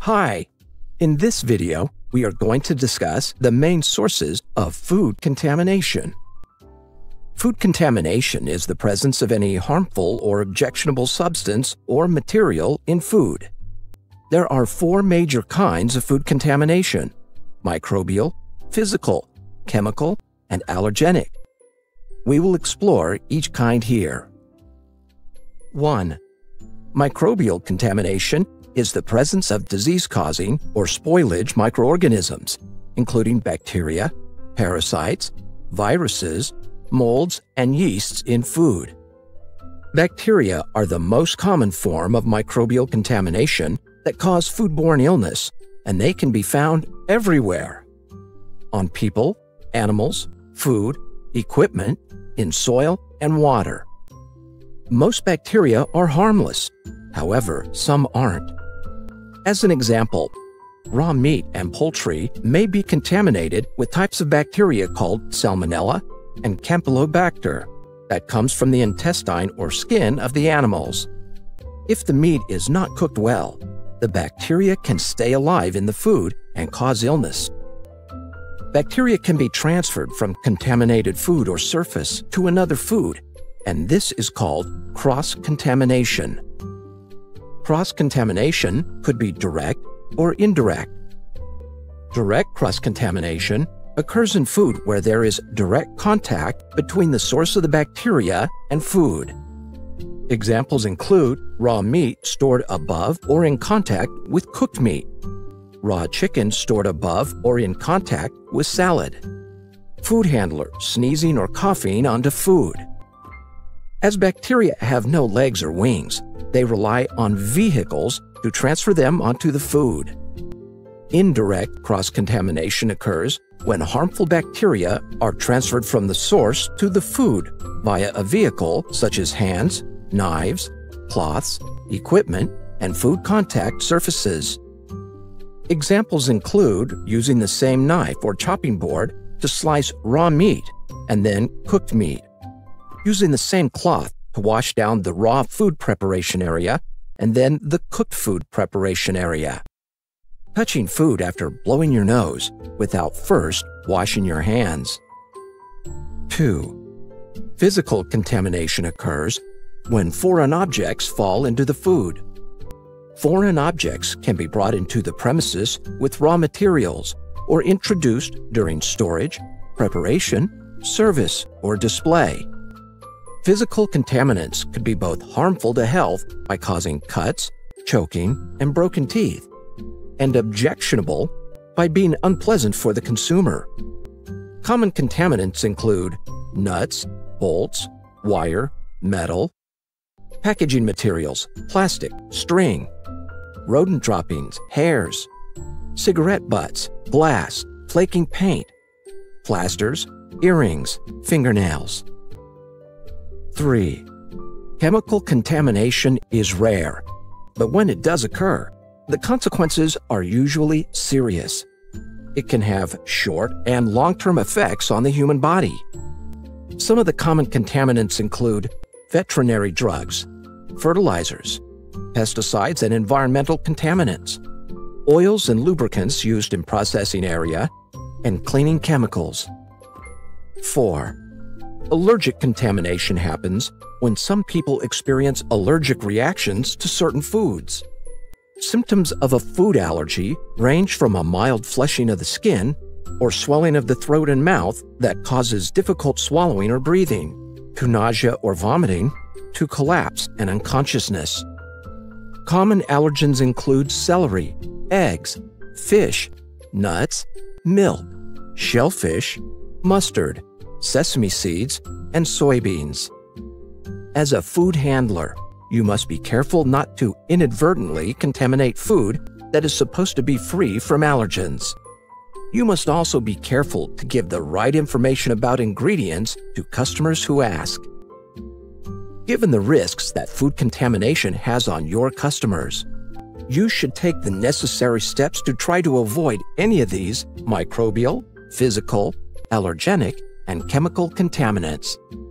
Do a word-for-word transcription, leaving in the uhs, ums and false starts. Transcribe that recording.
Hi! In this video, we are going to discuss the main sources of food contamination. Food contamination is the presence of any harmful or objectionable substance or material in food. There are four major kinds of food contamination: microbial, physical, chemical, and allergenic. We will explore each kind here. one. Microbial contamination is the presence of disease-causing or spoilage microorganisms, including bacteria, parasites, viruses, molds, and yeasts in food. Bacteria are the most common form of microbial contamination that cause foodborne illness, and they can be found everywhere: on people, animals, food, equipment, in soil, and water. Most bacteria are harmless. However, some aren't. As an example, raw meat and poultry may be contaminated with types of bacteria called Salmonella and Campylobacter that comes from the intestine or skin of the animals. If the meat is not cooked well, the bacteria can stay alive in the food and cause illness. Bacteria can be transferred from contaminated food or surface to another food, and this is called cross-contamination. Cross-contamination could be direct or indirect. Direct cross-contamination occurs in food where there is direct contact between the source of the bacteria and food. Examples include raw meat stored above or in contact with cooked meat, raw chicken stored above or in contact with salad, food handler sneezing or coughing onto food. As bacteria have no legs or wings, they rely on vehicles to transfer them onto the food. Indirect cross-contamination occurs when harmful bacteria are transferred from the source to the food via a vehicle such as hands, knives, cloths, equipment, and food contact surfaces. Examples include using the same knife or chopping board to slice raw meat and then cooked meat, using the same cloth to wash down the raw food preparation area and then the cooked food preparation area, touching food after blowing your nose without first washing your hands. two. Physical contamination occurs when foreign objects fall into the food. Foreign objects can be brought into the premises with raw materials or introduced during storage, preparation, service, or display. Physical contaminants could be both harmful to health by causing cuts, choking, and broken teeth, and objectionable by being unpleasant for the consumer. Common contaminants include nuts, bolts, wire, metal, packaging materials, plastic, string, rodent droppings, hairs, cigarette butts, glass, flaking paint, plasters, earrings, fingernails. three. Chemical contamination is rare, but when it does occur, the consequences are usually serious. It can have short and long-term effects on the human body. Some of the common contaminants include veterinary drugs, fertilizers, pesticides and environmental contaminants, oils and lubricants used in processing area, and cleaning chemicals. four. Allergic contamination happens when some people experience allergic reactions to certain foods. Symptoms of a food allergy range from a mild flushing of the skin or swelling of the throat and mouth that causes difficult swallowing or breathing, to nausea or vomiting, to collapse and unconsciousness. Common allergens include celery, eggs, fish, nuts, milk, shellfish, mustard, sesame seeds, and soybeans. As a food handler, you must be careful not to inadvertently contaminate food that is supposed to be free from allergens. You must also be careful to give the right information about ingredients to customers who ask. Given the risks that food contamination has on your customers, you should take the necessary steps to try to avoid any of these microbial, physical, allergenic, and chemical contaminants.